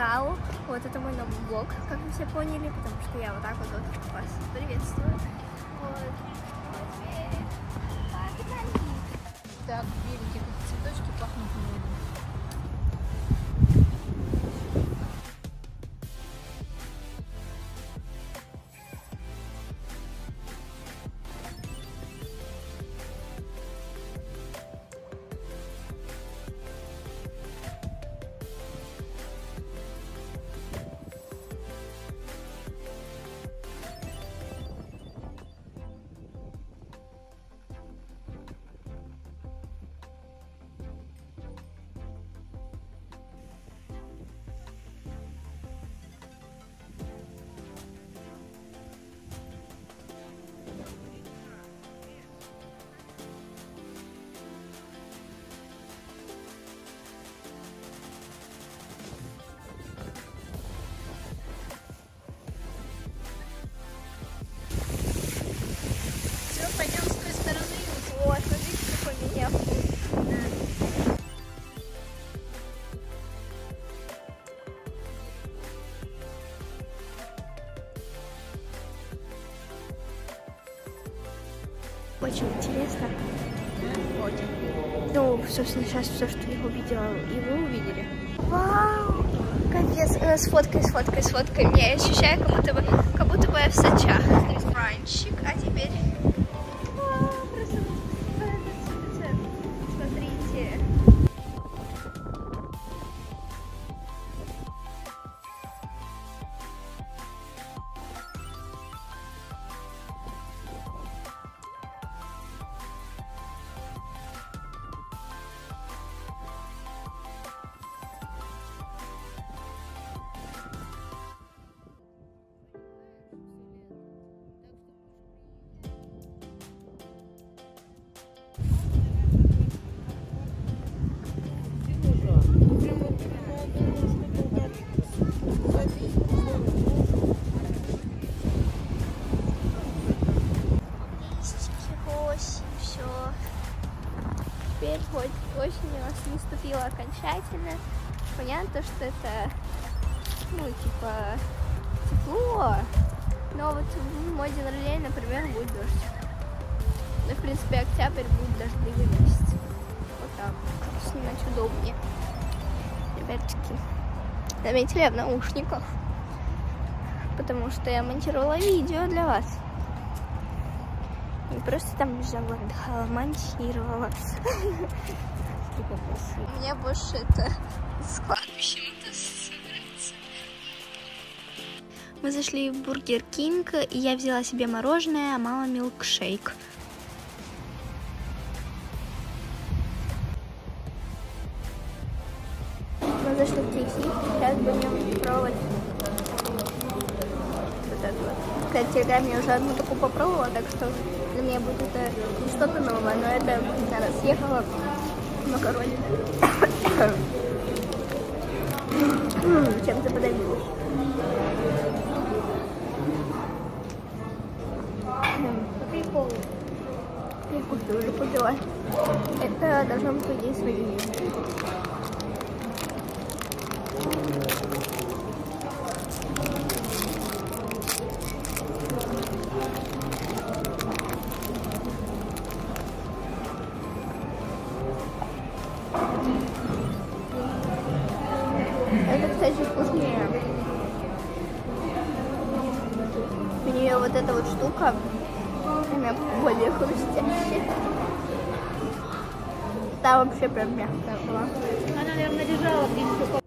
Тау. Вот это мой новый блог, как вы все поняли, потому что я вот так вот вас приветствую. Вот. Так, беленькие как цветочки пахнут медом. Пойдем с той стороны. Вот, смотрите, какой меня вкус. Очень интересно. Очень. Ну, собственно, сейчас все, что я увидела, и вы увидели. Вау! Капец, сфоткай. Я ощущаю, как будто бы я в Сочах. Ранчик, а теперь... Просто смотрите. Теперь хоть осень у нас наступила окончательно. Понятно, что это, ну, типа, тепло. Но вот в мой день рождения, например, будет дождь. Ну, в принципе, октябрь будет дождливый месяц. Вот так. Снимать удобнее. Ребятки, заметили, я в наушниках. Потому что я монтировала видео для вас. Не просто там лежала, отдыхала, монтировала. Мне больше это с кладбищем ассоциируется. Мы зашли в Бургер Кинг, и я взяла себе мороженое, а мама милкшейк. Мы зашли в Трикси, сейчас будем пробовать вот это вот. Кстати, в Телеграме я уже одну такую попробовала, так что для меня будет это не что-то новое, но это она съехала в макароне. Чем-то подавилась. Прикол. Прикол уже попила. Это должно быть идея своей. Это, кстати, вкуснее. У нее вот эта вот штука, она более хрустящая. Та вообще прям мягкая была. Она, наверное, лежала где-нибудь.